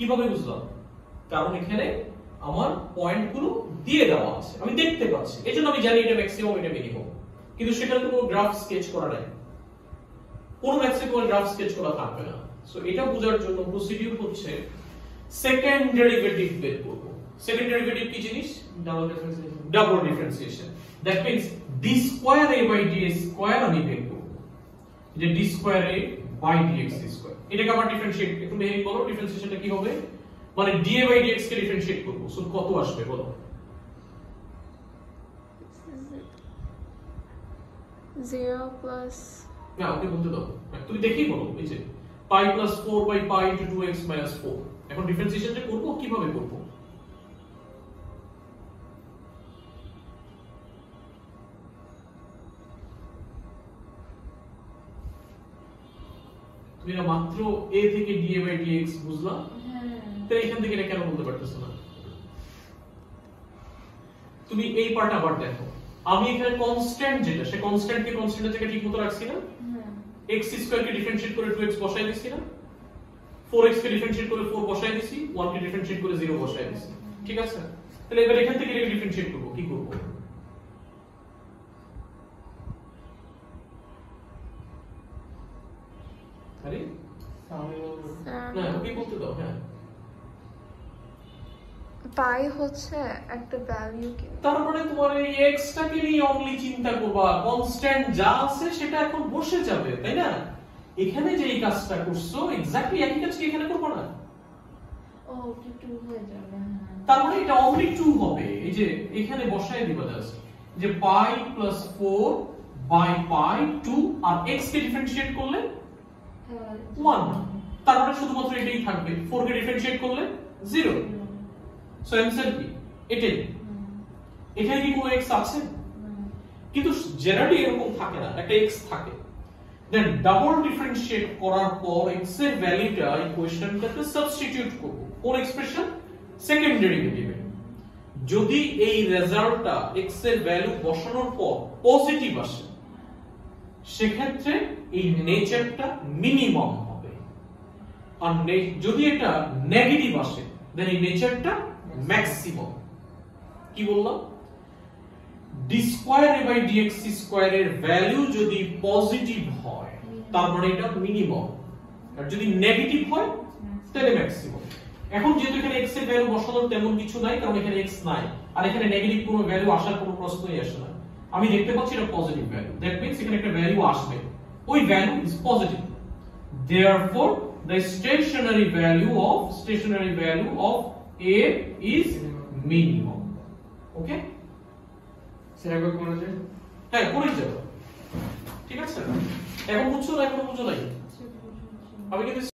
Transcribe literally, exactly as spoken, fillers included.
কিভাবে বুঝলাম? কারণ এখানে আমার পয়েন্টগুলো দিয়ে দেওয়া আছে, আমি দেখতে পাচ্ছি, এজন্য আমি জানি এটা ম্যাক্সিমাম এটা মিনিমাম। কিন্তু সেটা তো কোনো গ্রাফ স্কেচ করা নাই, কোনো ম্যাক্সিমাম গ্রাফ স্কেচ করা থাকবে না। সো এটা বোঝার জন্য প্রসিডিউর হচ্ছে সেকেন্ড ডেরিভেটিভ বের করব। সেকেন্ড ডেরিভেটিভ কি জিনিস? Double differentiation. Double differentiation. That means d square a by dx square আমি বের করব, যে d square a by dx square. এটাকে আবার ডিফারেন্সিয়েট, একটু মেহেরি বলো ডিফারেন্সিয়েশনটা কি হবে? মানে dA বাই dx কে ডিফারেন্সিয়েট করব, সো কত আসবে বলো? zero plus না ওকে বলতে দাও, তুমি দেখেই বলো। এই যে pi plus four by pi into two x minus four. এখন ডিফারেন্সিয়েশনটা করব কিভাবে করব? তুমি না মাত্র a থেকে dA বাই dx বুঝলা? হ্যাঁ, তাহলে এখান থেকে এটা কেন বলতে পারতেছ না? তুমি এই পার্ট আবার দেখো, আমি এখানে কনস্ট্যান্ট যেটা, সে কনস্ট্যান্ট কে কনস্ট্যান্টের জায়গায় ঠিকমতো রাখছি না? হ্যাঁ, x স্কয়ার কে ডিফারেন্সিয়েট করে টু এক্স বসাই দিছি না? ফোর এক্স কে ডিফারেন্সিয়েট করে ফোর বসাই দিছি, ওয়ান কে ডিফারেন্সিয়েট করে জিরো বসাই দিছি, ঠিক আছে? তাহলে এবার এখান থেকে এটাকে ডিফারেন্সিয়েট করব, কি করব? আরে না ওকে বলতে দাও। হ্যাঁ, পাই হচ্ছে একটা ভ্যালু কি, তারপরে তোমার এই x টাকে নিয়ে অনলি চিন্তা করবা, কনস্ট্যান্ট যা আছে সেটা এখন বসে যাবে, তাই না? এখানে যে এই কাজটা করছো এক্স্যাক্টলি একই কাজ কি এখানে করব না? ও কি টু হয়ে যাবে। হ্যাঁ, তারপরে এটা অনলি টু হবে, এই যে এখানে বসায় দিবা জাস্ট যে pi plus four by pi two, আর x কে ডিফারেন্সিয়েট করলে ওয়ান, তারপরে শুধুমাত্র এটাই থাকবে, ফোর কে ডিফারেন্সিয়েট করলে জিরো। সো অ্যানসার কি এটাই। এখানে কি কোনো x আছে? কিন্তু জেনারেলি এরকম থাকে না, একটা x থাকে। দেন ডাবল ডিফারেন্সিয়েট করার পর x এর ভ্যালুটা ইকুয়েশনটাতে সাবস্টিটিউট করব কোন এক্সপ্রেশন? সেকেন্ড ডেরিভেটিভে। যদি এই রেজাল্টটা x এর ভ্যালু বসানোর পর পজিটিভ আসে, সেক্ষেত্রে এই নেচারটা মিনিমাম হবে। আর যদি এটা নেগেটিভ আসে, দেন এই নেচারটা ম্যাক্সিমাম। কি বললাম? d square a by dx square এর ভ্যালু যদি পজিটিভ হয় তার মানে এটা মিনিমাম, আর যদি নেগেটিভ হয় তাহলে ম্যাক্সিমাম। এখন যেহেতু এখানে x এর ভ্যালু বসানোর তেমন কিছু নাই, কারণ এখানে x নাই, আর এখানে নেগেটিভ কোনো ভ্যালু আসার কোনো প্রশ্নই আসে না। আমি দেখতে পাচ্ছি এটা পজিটিভ ভ্যালু, দ্যাট মিন্স এখানে একটা ভ্যালু আসবে, ওই value is positive. Therefore the stationary value of stationary value of a is minimum. Okay, সেভাবে করে যায়। হ্যাঁ করে যাবে, ঠিক আছে? এখন বুঝছো না? এখনো বুঝো নাই? আমি কিন্তু